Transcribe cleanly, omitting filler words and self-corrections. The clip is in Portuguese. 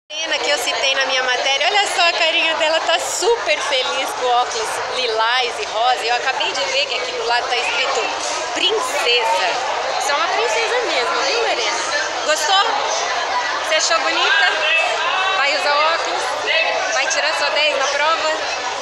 Menina que eu citei na minha matéria, olha só a carinha dela, tá super feliz com o óculos lilás e rosa. Eu acabei de ver que aqui do lado tá escrito princesa. Você é uma princesa mesmo, viu, Lorena? Gostou? Você achou bonita? Vai usar óculos? Vai tirar sua 10 na prova?